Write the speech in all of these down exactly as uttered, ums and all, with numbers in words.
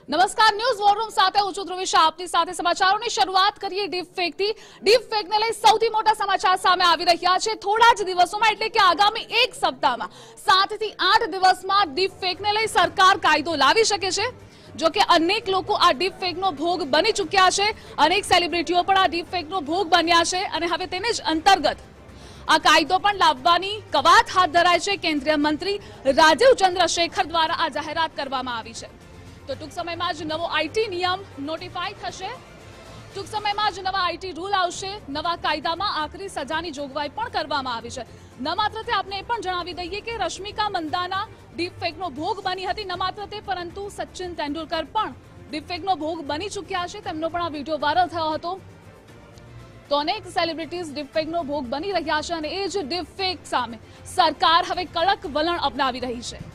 નમસ્કાર, news war room સાથે હું છું ધ્રુવી શાહ. આપની સાથે સમાચારોની શરૂઆત કરીએ ડીપ ફેક થી. ડીપ ફેકને લઈ સૌથી મોટા સમાચાર સામે આવી રહ્યા છે. થોડા જ દિવસોમાં એટલે કે આગામી એક સપ્તાહમાં સાત થી આઠ દિવસમાં ડીપ ફેકને લઈ સરકાર કાયદો લાવી શકે છે. જો કે અનેક લોકો આ ડીપ ફેકનો ભોગ બની ચૂક્યા છે. અનેક સેલિબ્રિટીઓ પણ આ ડીપ ફેકનો ભોગ બન્યા છે અને હવે તેને જ અંતર્ગત આ કાયદો પણ લાવવાની કવાયત હાથ ધરાય છે. કેન્દ્રીય મંત્રી રાજીવ ચંદ્રશેખર દ્વારા આ જાહેરાત કરવામાં આવી છે. તો ટૂંક સમયમાં જ નવો આઈટી નિયમ નોટિફાઈ થશે. ટૂંક સમયમાં જ નવા આઈટી રૂલ આવશે. નવા કાયદામાં આકરી સજાની જોગવાઈ પણ કરવામાં આવી છે. ન માત્ર તે આપને એ પણ જણાવી દઈએ કે રશ્મિકા મંદાના ડીપફેકનો ભોગ બની હતી. ન માત્ર તે પરંતુ સચિન તેંડુલકર પણ ડીપફેકનો ભોગ બની ચૂક્યા છે. તેમનો પણ આ વિડીયો વાયરલ થયો હતો. તો અનેક સેલિબ્રિટીઝ ડીપફેકનો ભોગ બની રહ્યા છે અને એ જ ડીપફેક સામે સરકાર હવે કડક વલણ અપનાવી રહી છે.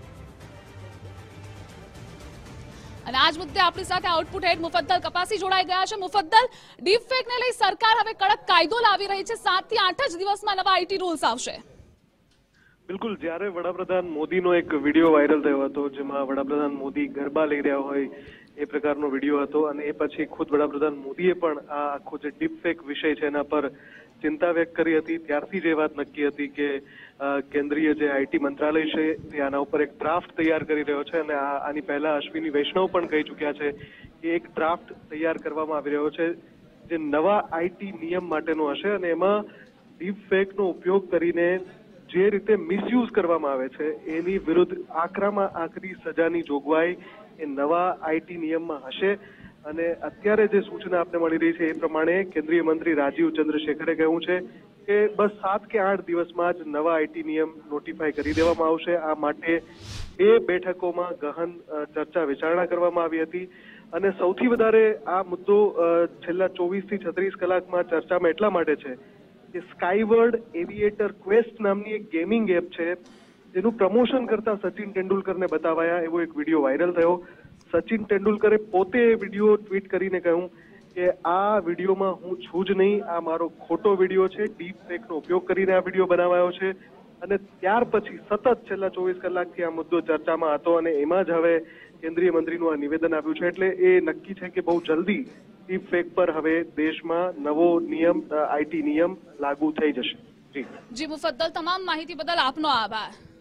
અને આજ મુદ્દે આપણી સાથે આઉટપુટ હેડ મુફદ્દલ કપાસી જોડાઈ ગયા છે. મુફદ્દલ, ડીપફેકને લઈ સરકાર હવે કડક કાયદો લાવી રહી છે. સાત થી આઠ જ દિવસમાં નવા આઈટી રૂલ્સ આવશે. બિલકુલ, જ્યારે વડાપ્રધાન મોદીનો એક વિડીયો વાયરલ થયો હતો જેમાં વડાપ્રધાન મોદી ગરબા લઈ રહ્યા હોય એ પ્રકારનો વિડીયો હતો અને એ પછી ખુદ વડાપ્રધાન મોદીએ પણ આ આખો જે ડીપફેક વિષય છે એના પર ચિંતા વ્યક્ત કરી હતી. ત્યારથી જ એ વાત નક્કી હતી કે કેન્દ્રીય જે આઈટી મંત્રાલય છે તે આના ઉપર એક ડ્રાફ્ટ તૈયાર કરી રહ્યો છે અને આની પહેલા અશ્વિની વૈષ્ણવ પણ કહી ચૂક્યા છે કે એક ડ્રાફ્ટ તૈયાર કરવામાં આવી રહ્યો છે જે નવા આઈટી નિયમ માટેનો હશે અને એમાં ડીપફેકનો ઉપયોગ કરીને જે રીતે મિસયુઝ કરવામાં આવે છે એની વિરુદ્ધ આકરામાં આકરી સજાની જોગવાઈ એ નવા આઈટી નિયમમાં હશે. અને અત્યારે જે સૂચના આપને મળી રહી છે એ પ્રમાણે કેન્દ્રીય મંત્રી રાજીવ ચંદ્રશેખરે કહ્યું છે કે બસ સાત કે આઠ દિવસમાં જ નવા આઈટી નિયમ નોટિફાઈ કરી દેવામાં આવશે. આ માટે બે બેઠકોમાં ગહન ચર્ચા વિચારણા કરવામાં આવી હતી અને સૌથી વધારે આ મુદ્દો છેલ્લા ચોવીસ થી છત્રીસ કલાકમાં ચર્ચામાં એટલા માટે છે કે સ્કાયવર્ડ એવિએટર ક્વેસ્ટ નામની એક ગેમિંગ એપ છે જેનું પ્રમોશન કરતા સચિન તેંડુલકરને બતાવાયા એવો એક વિડીયો વાયરલ થયો. સચિન તેંડુલકરે પોતે એ વિડીયો ટ્વીટ કરીને કહ્યું કે આ વિડીયોમાં હું છું જ નહીં, આ મારો ખોટો વિડીયો છે, ડીપફેકનો ઉપયોગ કરીને આ વિડીયો બનાવાયો છે. અને ત્યાર પછી સતત છેલ્લા ચોવીસ કલાકથી આ મુદ્દો ચર્ચામાં હતો અને એમાં જ હવે કેન્દ્રીય મંત્રીનું આ નિવેદન આવ્યું છે. એટલે એ નક્કી છે કે બહુ જલ્દી ડીપફેક પર હવે દેશમાં નવો નિયમ આઈટી નિયમ લાગુ થઈ જશે. જી જી મુફદ્દલ, તમામ માહિતી બદલ આપનો આભાર.